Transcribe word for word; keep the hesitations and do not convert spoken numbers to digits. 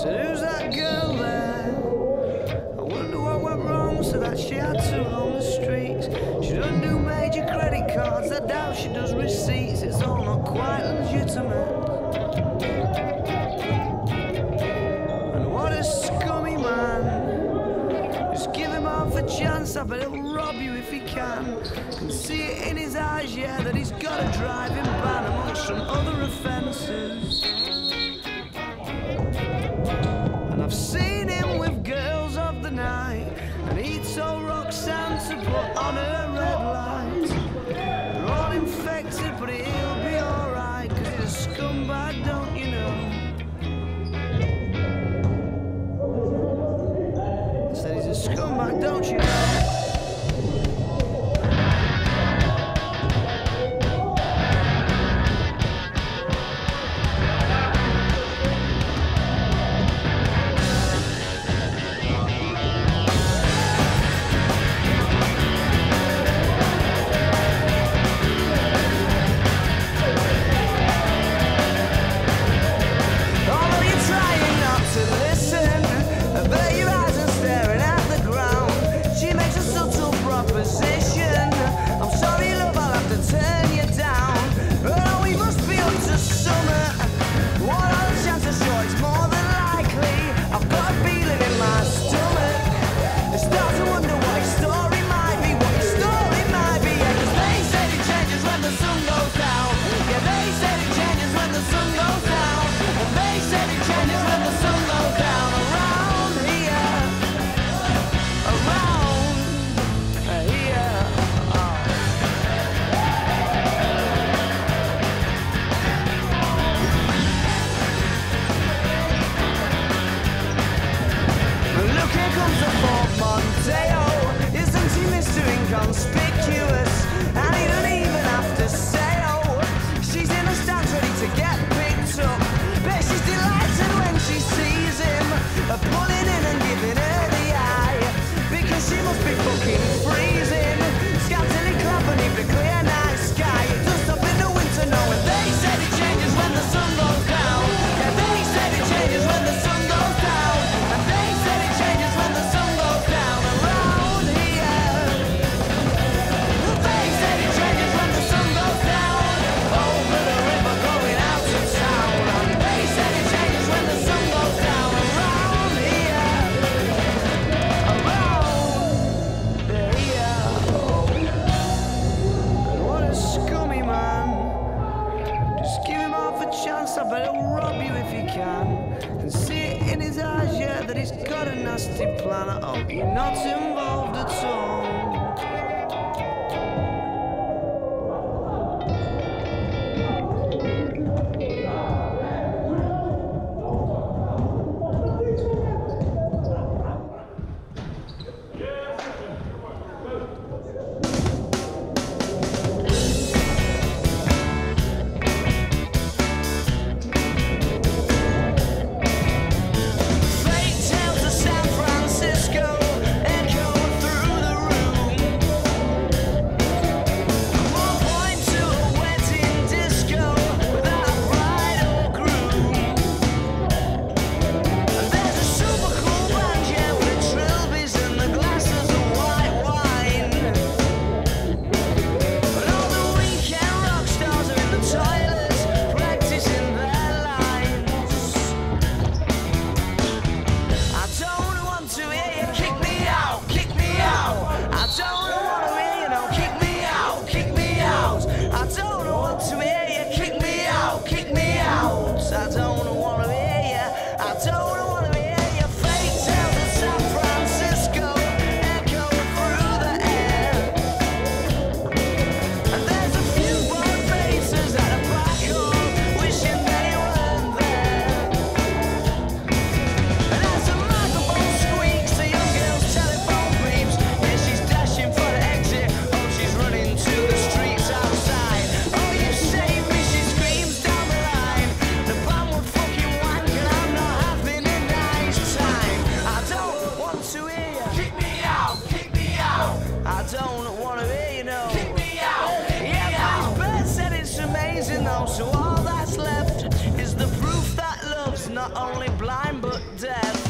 said, who's that girl there? I wonder what went wrong so that she had to roam the streets. She doesn't do major credit cards, I doubt she does receipts. It's all not quite legitimate. And what a scummy man. Just give him half a chance, I bet he'll rob you if he can. Can see it in his eyes, yeah, that he's got a driving ban amongst some other offences. And I've seen him with girls of the night, and he told Roxanne to put on her red light. They're all infected, but he'll be alright, cause he's a scumbag, don't you know? I said he's a scumbag, don't you know? Conspicuous, and he don't even have to say, oh, she's in the stands ready to get picked up. Bet she's delighted when she sees him, pulling in and giving her the eye, because she must be fucking freezing. Scantily clad beneath the clear night sky. It does stop in the winter, no, and they said it changes when the sun goes down. Yeah, they said it changes when the sun goes down, and they said it changes when the sun goes down around here. I bet he'll rob you if he can. And see it in his eyes, yeah, that he's got a nasty plan. I hope you're not involved at all. Freight tales of San Francisco echo through the room. only blind but dead.